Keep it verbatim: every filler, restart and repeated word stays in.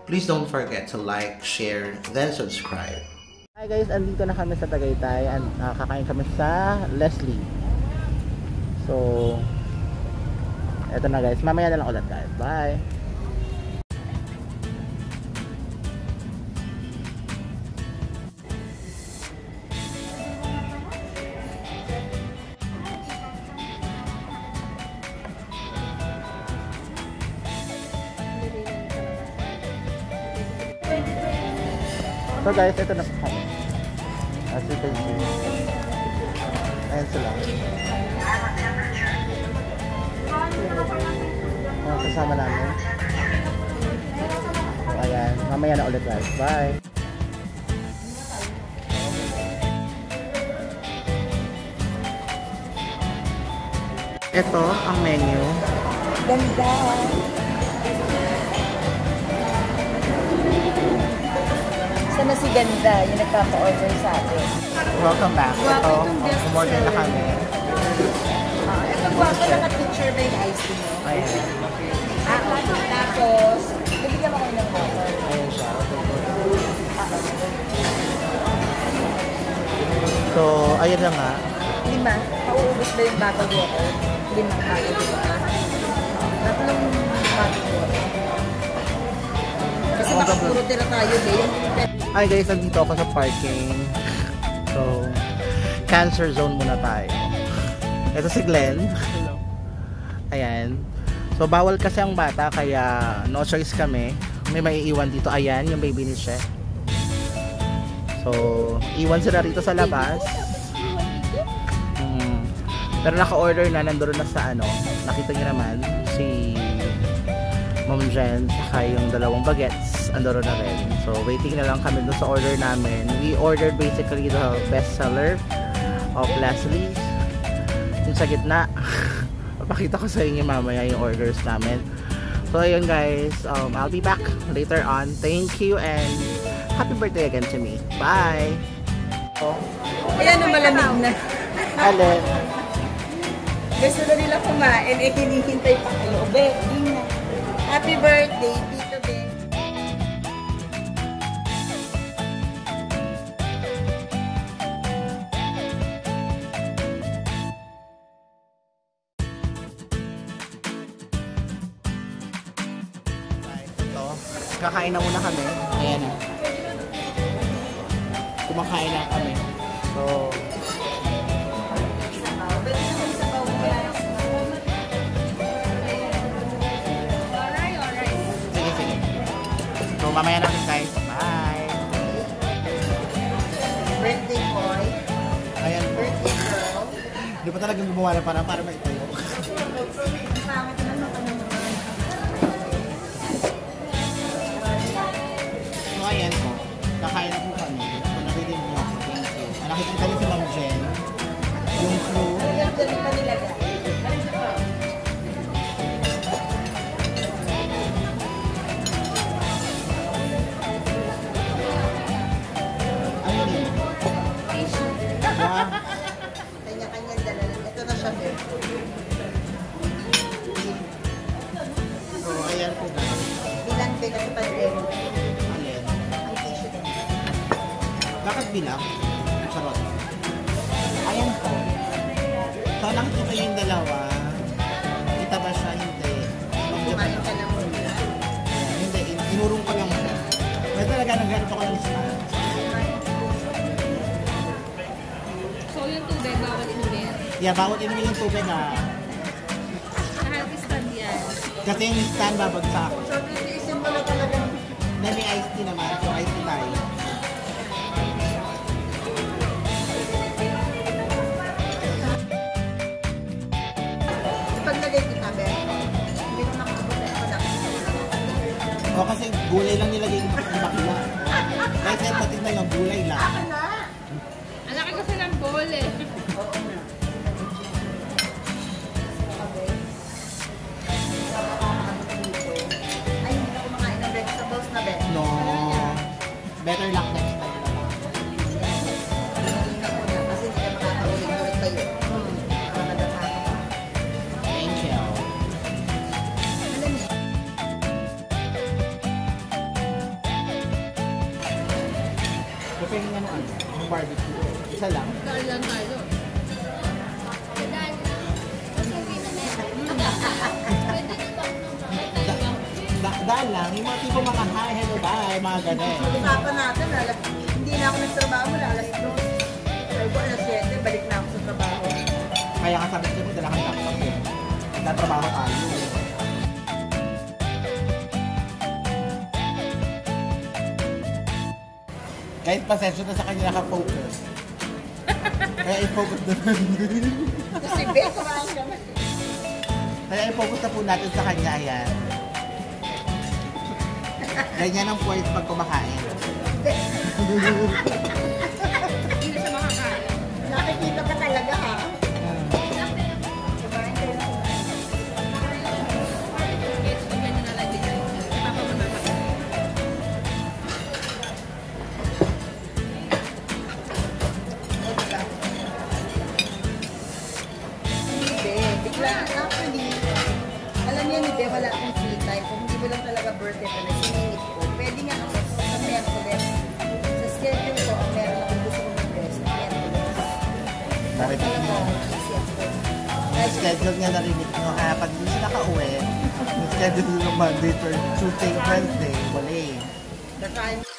Please don't forget to like, share, then subscribe. Hi guys, andito na kami sa Tagaytay and uh, kakain kami sa Leslie. So, eto na guys, mamaya na lang ulit guys. Bye! So guys, ito na po kami. As you can see. Ayan sila. Ayan, kasama namin. So ayan, mamaya na ulit guys. Bye! Ito ang menu. Ganda! Sana si Ganda, yung nagpapa-order sa atin. Welcome back. Ito, umorder na kami. Ah, ito guwapo naka-picture ba yung ice cream mo? Ayan. Ah, okay. Tapos, bibigyan mo kayo ng water. Ayan siya. So, ayun na nga. Lima. Pauubos ba yung bottled water? Limang bottled water. Tatlong bottled water. Kasi baka puro tira tayo eh. Hi guys, nandito ako sa parking. So, cancer zone muna tayo. Ito si Glenn. Hello. Ayan. So, bawal kasi ang bata, kaya no choice kami. May maiiwan dito. Ayan, yung baby ni Chef. So, iwan sila rito sa labas. Hmm. Pero naka-order na, nandun na sa ano. Nakita niyo naman, si Mom Jen, saka yung dalawang bagets, andoro na rin. So, waiting na lang kami doon sa order namin. We ordered basically the bestseller of Leslie's. Yung sa gitna. Papakita ko sa inyo mamaya yung orders namin. So, ayun guys. Um, I'll be back later on. Thank you and happy birthday again to me. Bye! Oh. Ayan ang malamig na. Alin? Gusto na nila kumain, eh hinihintay pa kayo. Be, happy birthday, Tito Ben. Ito, kakain na muna kami. Ayan na. Kumakain na kami. So, so mamaya natin guys. Bye! Birthday boy. Ayan. Birthday girl. Hindi pa talagang gumawa na para para maitayo. So ayan po. Kakain na po kami. So narinig niyo ako. Thank you. Nakikita niyo si Ma'am Jen. Yung crew. Ayan, dyan pa nilagay. Ano yun? Wow. Kanya-kanya dala. Ito na siya din. So ayan po guys. Bilang din kasi pandemic. Alin? Ang tissue din. Bakit bilang? Charot. Ayan po. So nakikita yung dalawa. Kita ba siya? Hindi. Kumain ka na muna. Ayan, hindi. Inurong ko lang siya. May talaga naghanap ako ng isa. So yung tubig, bawal inumin. Yeah, bawal inumin yung tubig ha. Nakakistan yan. Kasi yung stand babagsak. So, titiisin mo na talaga. Then may iced tea naman. So iced tea tayo. Paglagay kita, Ben. Hindi ko makakabot na ako dapat. O kasi gulay lang nilagay yung makina. Kahit yan patin na yung gulay lang. Ang laki kasi ng bowl eh. Oo na. Ay, hindi na kumakain ng vegetables na, Ben. No. Better luck next time na lang. Hindi na muna kasi hindi ka makakaulit-ulit kayo. Para madama ka pa. Thank you. Alam niyo. barbecue. Isa lang. Dahil lang tayo. Da- dahil lang, yung mga tipo mga hi, hello, bye, mga ganun. Usapan natin, alas, hindi na ako nagtrabaho mula alas dos. Sabi ko, alas siyete, balik na ako sa trabaho. Kaya nga sabi ko, dala kang laptop eh. Nagtatrabaho tayo. Kahit pasensya na sa kanya naka-focus. Kaya i-focus na Kasi Beth, kumain ka na. Kaya i-focus na po natin sa kanya, ayan. Ganyan ang point pag kumakain. Hindi na siya makakain. Nakikita ka talaga ha. Kumain kayo na kumain. Kaya ito ganyan na lang din tayo. Papamatapos. Hindi, bigla. Actually, alam niya ni Beth, wala akong free time. Kung hindi mo lang talaga birthday pa na siningit ko, pwede nga ako sa Merkules. Sa schedule ko, ang meron ako gusto ko mag-rest. Merkules. Bakit mo? Schedule niya narinig nyo ha. Pag hindi siya nakauwi, yung schedule ng Monday, Tuesday, Wednesday, wala eh. The time